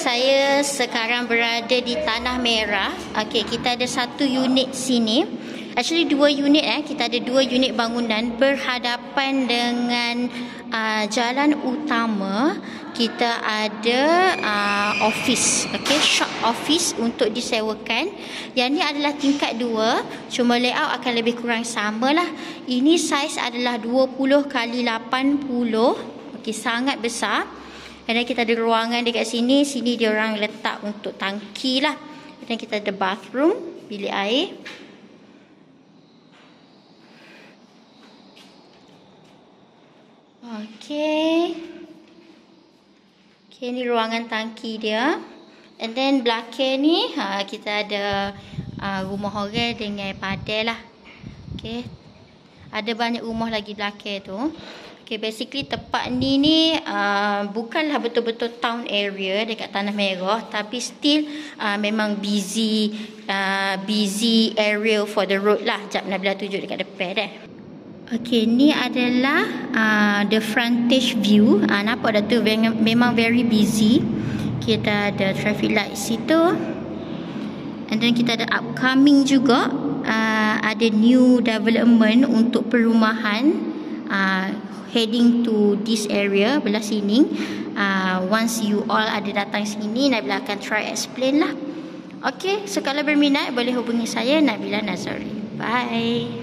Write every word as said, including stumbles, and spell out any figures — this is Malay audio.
saya sekarang berada di Tanah Merah. Okey, kita ada satu unit sini. Actually dua unit eh. Kita ada dua unit bangunan berhadapan dengan uh, jalan utama. Kita ada uh, office, okey, shop office untuk disewakan. Yang ni adalah tingkat dua, cuma layout akan lebih kurang sama lah. Ini saiz adalah dua puluh kali lapan puluh. Okey, sangat besar. Dan kita ada ruangan dekat sini. Sini dia orang letak untuk tangki lah. Dan kita ada bathroom, bilik air. Okey. Okey, ni ruangan tangki dia. And then belakang ni ha, kita ada uh, rumah orang dengan padai lah. Okey. Ada banyak rumah lagi belakang tu. Okay, basically tempat ni ni uh, bukanlah betul-betul town area dekat Tanah Merah, tapi still uh, memang busy uh, busy area for the road lah. Jap Nabila tunjuk dekat depan dah. Okay, ni adalah uh, the frontage view. Uh, nampak dah tu memang very busy. Kita ada traffic light situ. And then kita ada upcoming juga. Uh, ada new development untuk perumahan. Uh, heading to this area belah sini. Uh, once you all ada datang sini, Nabila akan try explain lah. Okay, so kalau berminat boleh hubungi saya, Nabila Nazari. Bye.